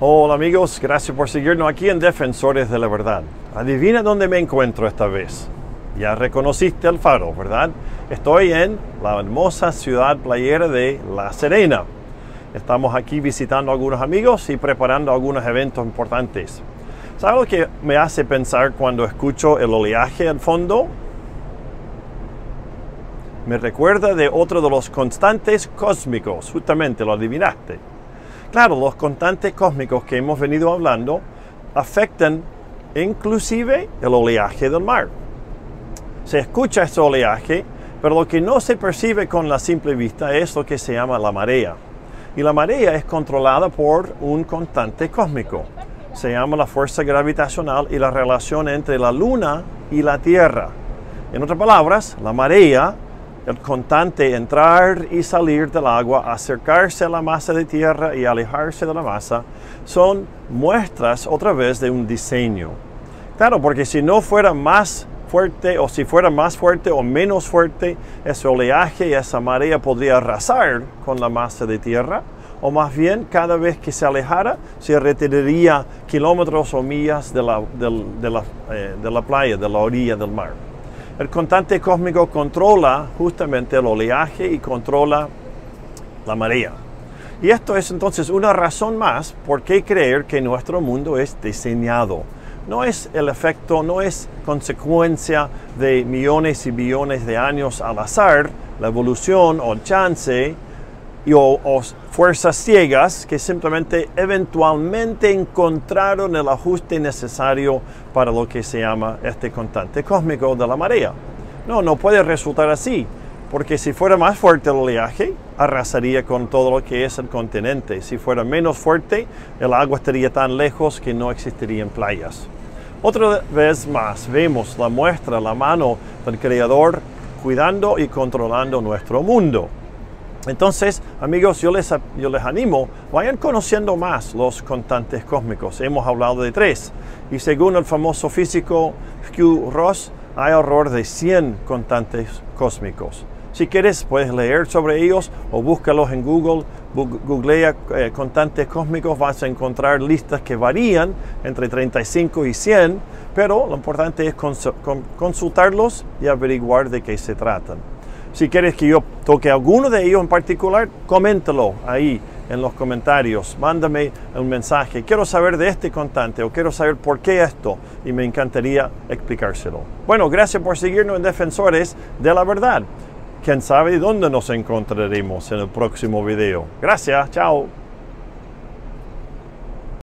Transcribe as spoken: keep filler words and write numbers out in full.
Hola amigos, gracias por seguirnos aquí en Defensores de la Verdad. Adivina dónde me encuentro esta vez. Ya reconociste el faro, ¿verdad? Estoy en la hermosa ciudad playera de La Serena. Estamos aquí visitando a algunos amigos y preparando algunos eventos importantes. ¿Sabes lo que me hace pensar cuando escucho el oleaje al fondo? Me recuerda de otro de los constantes cósmicos, justamente lo adivinaste. Claro, los constantes cósmicos que hemos venido hablando afectan inclusive el oleaje del mar. Se escucha ese oleaje, pero lo que no se percibe con la simple vista es lo que se llama la marea. Y la marea es controlada por un constante cósmico. Se llama la fuerza gravitacional y la relación entre la luna y la tierra. En otras palabras, la marea, el constante entrar y salir del agua, acercarse a la masa de tierra y alejarse de la masa, son muestras otra vez de un diseño. Claro, porque si no fuera más fuerte o si fuera más fuerte o menos fuerte, ese oleaje y esa marea podría arrasar con la masa de tierra, o más bien cada vez que se alejara se retiraría kilómetros o millas de la, de, de la, eh, de la playa, de la orilla del mar. El constante cósmico controla justamente el oleaje y controla la marea. Y esto es entonces una razón más por qué creer que nuestro mundo es diseñado. No es el efecto, no es consecuencia de millones y billones de años al azar, la evolución o el chance y, o, o fuerzas ciegas que simplemente eventualmente encontraron el ajuste necesario para lo que se llama este constante cósmico de la marea. No, no puede resultar así, porque si fuera más fuerte el oleaje, arrasaría con todo lo que es el continente. Si fuera menos fuerte, el agua estaría tan lejos que no existirían playas. Otra vez más vemos la muestra, la mano del Creador cuidando y controlando nuestro mundo. Entonces, amigos, yo les, yo les animo, vayan conociendo más los constantes cósmicos. Hemos hablado de tres. Y según el famoso físico Hugh Ross, hay alrededor de cien constantes cósmicos. Si quieres, puedes leer sobre ellos o búscalos en Google. Googlea eh, constantes cósmicos, vas a encontrar listas que varían entre treinta y cinco y cien, pero lo importante es cons consultarlos y averiguar de qué se tratan. Si quieres que yo toque alguno de ellos en particular, coméntalo ahí en los comentarios. Mándame un mensaje. Quiero saber de este constante o quiero saber por qué esto y me encantaría explicárselo. Bueno, gracias por seguirnos en Defensores de la Verdad. Quién sabe dónde nos encontraremos en el próximo video. Gracias, chao.